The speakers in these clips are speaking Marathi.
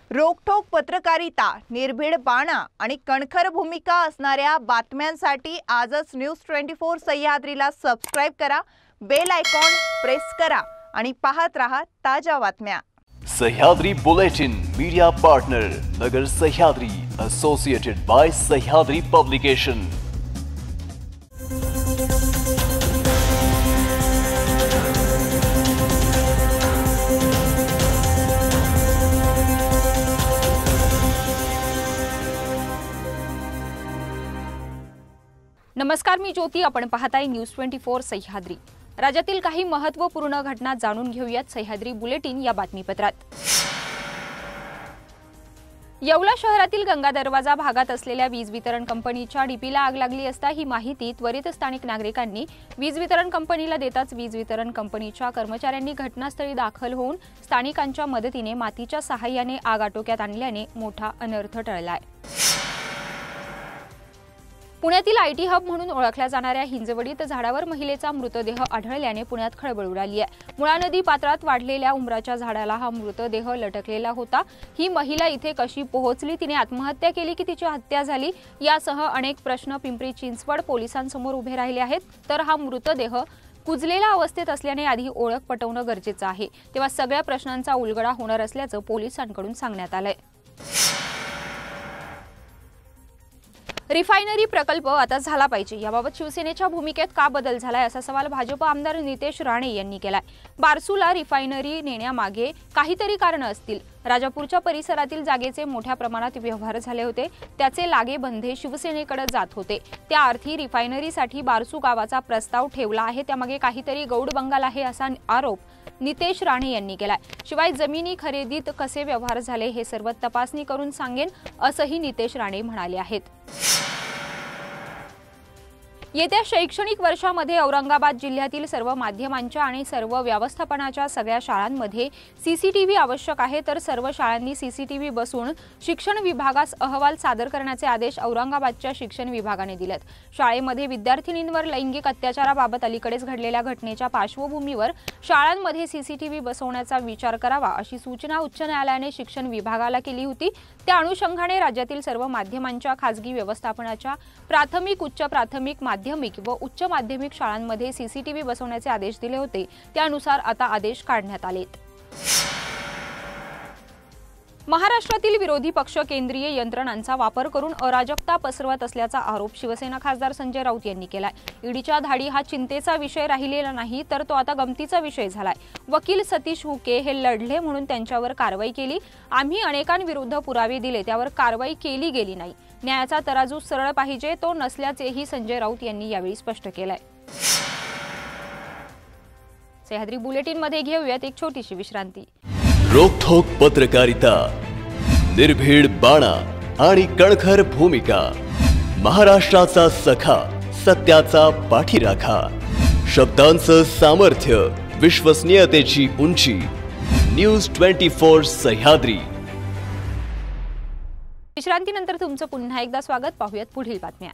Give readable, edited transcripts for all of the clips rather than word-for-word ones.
रोखठोक पत्रकारिता, निर्भीड बाणा आणि कणखर भूमिका असणाऱ्या बातम्यांसाठी आजच न्यूज 24 सह्याद्रीला सबस्क्राइब करा, बेल आयकॉन प्रेस करा आणि पाहत रहा ताजा बातम्या। Sahyadri bulletin media partner Nagar Sahyadri, associated by Sahyadri publication. नमस्कार, मी ज्योती। आपण पाहताय न्यूज 24 सह्याद्री। राज्यातील काही महत्त्वपूर्ण घटना जाणून घेऊयात सह्याद्री बुलेटिन या बातमीपत्रात। येवला शहरातील गंगा दरवाजा भागात असलेल्या वीज वितरण कंपनीच्या डीपीला आग लागली असता ही माहिती त्वरित स्थानिक नागरिकांनी वीज वितरण कंपनीला देताच वीज वितरण कंपनीच्या कर्मचाऱ्यांनी घटनास्थळी दाखल होऊन स्थानिकांच्या मदतीने मातीच्या सहाय्याने आग आटोक्यात आणल्याने मोठा अनर्थ टळलाय। पुण्यातील आयटी हब म्हणून ओळखल्या जाणाऱ्या हिंजवडीत झाडावर महिलेचा मृतदेह आढळल्याने पुण्यात खळबळ उडाली आहे। मुळा नदी पात्रात वाढलेल्या उंबराच्या झाडाला हा मृतदेह लटकलेला होता। ही महिला इथे कशी पोहोचली, तिने आत्महत्या केली की तिची हत्या झाली, यासह अनेक प्रश्न पिंपरी चिंचवड पोलिसांसमोर उभे राहिले आहेत। तर हा मृतदेह कुजलेल्या अवस्थेत असल्याने आधी ओळख पटवणं गरजेचं आहे, तेव्हा सगळ्या प्रश्नांचा उलगडा होणार असल्याचं पोलिसांकडून सांगण्यात आलंय। रिफायनरी प्रकल्प आता झाला पाहिजे, याबाबत शिवसेनेच्या भूमिकेत का बदल झालाय असा सवाल भाजप आमदार नितेश राणे यांनी केलाय। बारसूला रिफायनरी नेण्यामागे काहीतरी कारण असतील। राजापूरच्या परिसरातील जागेचे मोठ्या प्रमाणात व्यवहार झाले होते, त्याचे लागेबंधे शिवसेनेकडे जात होते। त्या अर्थी रिफायनरीसाठी बारसू गावाचा प्रस्ताव ठेवला आहे, त्यामागे काहीतरी गौड बंगाल आहे असा आरोप नितेश राणे यांनी केलाय। शिवाय जमिनी खरेदीत कसे व्यवहार झाले हे सर्व तपासणी करून सांगेन असंही नितेश राणे म्हणाले आहेत। येत्या शैक्षणिक वर्षामध्ये औरंगाबाद जिल्ह्यातील सर्व माध्यमांच्या आणि सर्व व्यवस्थापनाच्या सगळ्या शाळांमध्ये सीसीटीव्ही आवश्यक आहे। तर सर्व शाळांनी सीसीटीव्ही बसवून शिक्षण विभागास अहवाल सादर करण्याचे आदेश औरंगाबादच्या शिक्षण विभागाने दिलेत। शाळेमध्ये विद्यार्थिनींवर लैंगिक अत्याचाराबाबत अलीकडेच घडलेल्या घटनेच्या पार्श्वभूमीवर शाळांमध्ये सीसीटीव्ही बसवण्याचा विचार करावा अशी सूचना उच्च न्यायालयाने शिक्षण विभागाला केली होती। त्या अनुषंगाने राज्यातील सर्व माध्यमांच्या खासगी व्यवस्थापनाच्या प्राथमिक, उच्च प्राथमिक, माध्यमिक व उच्च माध्यमिक शाळांमध्ये सीसीटीव्ही बसवण्याचे आदेश दिले होते। त्यानुसार आता आदेश काढण्यात आलेत। महाराष्ट्रातील विरोधी पक्ष केंद्रीय यंत्रणांचा वापर करून अराजकता पसरवत असल्याचा आरोप शिवसेना खासदार संजय राऊत यांनी केलाय। ईडीच्या धाडी हा चिंतेचा विषय राहिलेला नाही, तर तो आता गमतीचा विषय झालाय। वकील सतीश हुके हे लढले म्हणून त्यांच्यावर कारवाई केली। आम्ही अनेकांविरुद्ध पुरावे दिले, त्यावर कारवाई केली गेली नाही। न्यायाचा तराजू सरळ पाहिजे, तो नसल्याचेही संजय राऊत यांनी यावेळी स्पष्ट केलंय। सह्याद्री बुलेटिन मध्ये घेऊयात एक छोटीशी विश्रांती। रोखठोक पत्रकारिता, निर्भीड बाणा आणि कणखर भूमिका, महाराष्ट्राचा सखा, सत्याचा पाठीराखा, शब्दांचं सामर्थ्य, विश्वसनीयतेची उंची, न्यूज 24 सह्याद्री। विश्रांतीनंतर तुमचं पुन्हा एकदा स्वागत। पाहूयात पुढील बातम्या।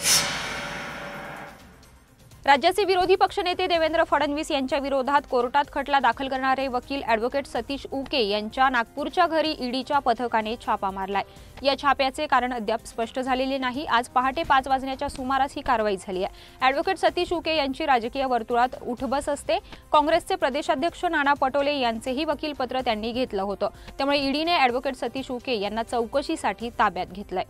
राज्याचे विरोधी पक्षनेते देवेंद्र फडणवीस यांच्या विरोधात कोर्टात खटला दाखल करणारे वकील ॲडव्होकेट सतीश उके यांच्या नागपूरच्या घरी ईडीच्या पथकाने छापा मारलाय। या छाप्याचे कारण अद्याप स्पष्ट झालेले नाही। आज पहाटे 5 वाजण्याच्या सुमारास ही कारवाई झाली आहे। ॲडव्होकेट सतीश उके यांची राजकीय वर्तुळात उठबस असते। काँग्रेसचे प्रदेशाध्यक्ष नाना पटोले यांचेही वकीलपत्र त्यांनी घेतलं होतं, त्यामुळे ईडीने ॲडव्होकेट सतीश उके यांना चौकशीसाठी ताब्यात घेतलंय।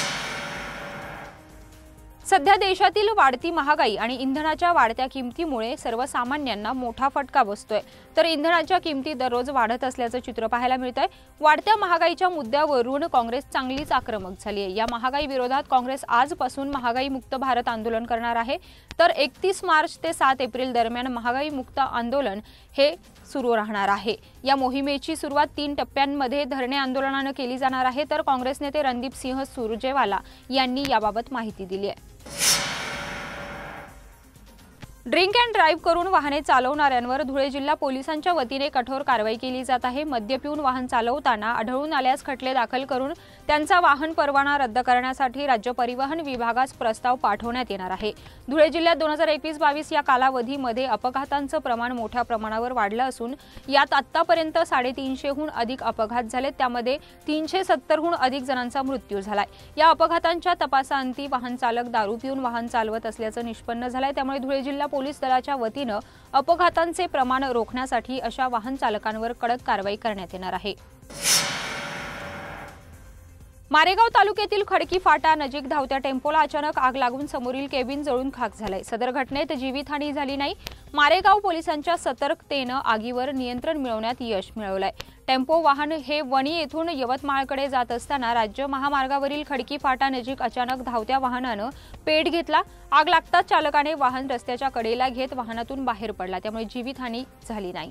सध्या देशातील वाढती महागाई आणि इंधनाच्या वाढत्या किमतीमुळे सर्वसामान्यांना मोठा फटका बसतोय। तर इंधनाच्या किमती दररोज वाढत असल्याचं चित्र पाहायला मिळतंय। वाढत्या महागाईच्या मुद्द्यावरून काँग्रेस चांगलीच आक्रमक झाली आहे। या महागाई विरोधात काँग्रेस आजपासून महागाई मुक्त भारत आंदोलन करणार आहे। तर 31 मार्च ते 7 एप्रिल दरम्यान महागाई मुक्त आंदोलन हे सुरू राहणार आहे। या मोहिमेची सुरुवात 3 टप्प्यांमध्ये धरणे आंदोलनाने केली जाणार आहे। तर काँग्रेस नेते रणदीप सिंह सुरजेवाला यांनी याबाबत माहिती दिली आहे। ड्रिंक अँड ड्राईव्ह करून वाहने चालवणाऱ्यांवर धुळे जिल्हा पोलिसांच्या वतीने कठोर कारवाई केली जात आहे। मद्य पिऊन वाहन चालवताना आढळून आल्यास खटले दाखल करून त्यांचा वाहन परवाना रद्द करण्यासाठी राज्य परिवहन विभागास प्रस्ताव पाठवण्यात येणार आहे। धुळे जिल्ह्यात 2021-22 या कालावधीमध्ये अपघातांचं प्रमाण मोठ्या प्रमाणावर वाढलं असून यात आतापर्यंत 350हून अधिक अपघात झाले, त्यामध्ये 370हून अधिक जणांचा मृत्यू झालाय। या अपघातांच्या तपासाअंती वाहन चालक दारू पिऊन वाहन चालवत असल्याचं निष्पन्न झालंय। त्यामुळे धुळे जिल्हा पोलीस दलाच्या वतीने अपघातांचे प्रमाण रोखण्यासाठी अशा वाहन चालकांवर कडक कारवाई करण्यात येणार आहे। मारेगाव तालुक्यातील खडकी फाटा नजीक धावत्या टेम्पोला अचानक आग लागून समोरील केबिन जळून खाक झाले। सदर घटनेत जीवितहानी झाली नाही। मारेगाव पोलिसांच्या सतर्कतेने आगीवर नियंत्रण मिळवण्यात यश मिळवलंय। टेम्पो वाहन हे वणी येथून यवतमाळकडे जात असताना राज्य महामार्गावरील खडकी फाटा नजीक अचानक धावत्या वाहनाने पेट घेतला। आग लागताच चालकाने वाहन रस्त्याच्या कडेला घेत वाहनातून बाहेर पडला, त्यामुळे जीवितहानी झाली नाही।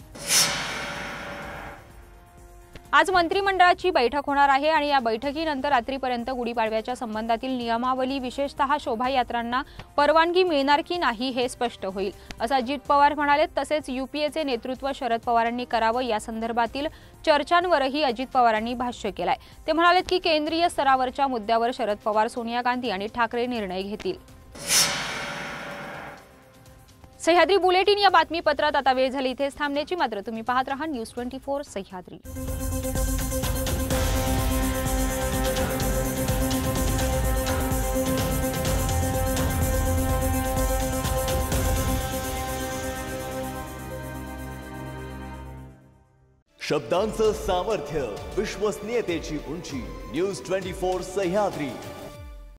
आज मंत्रिमंडळाची बैठक होणार आहे आणि या बैठकीनंतर रात्रीपर्यंत गुढीपाडव्याच्या संबंधातील नियमावली विशेषतः शोभायात्रांना परवानगी मिळणार की नाही हे स्पष्ट होईल, असं अजित पवार म्हणाले। तसेच यूपीएचे नेतृत्व शरद पवारांनी करावं या संदर्भातील चर्चांवरही अजित पवारांनी भाष्य केलंय। ते म्हणाले की केंद्रीय स्तरावरच्या मुद्द्यावर शरद पवार, सोनिया गांधी आणि ठाकरे निर्णय घेतील। सह्याद्री बुलेटिन या बातमीपत्रात आता वेळ झाली इथेच थांबण्याची, मात्र तुम्ही पाहत रहा न्यूज 24 सह्याद्री। शब्दांचं सामर्थ्य, विश्वसनीयतेची उंची, न्यूज 24 सह्याद्री।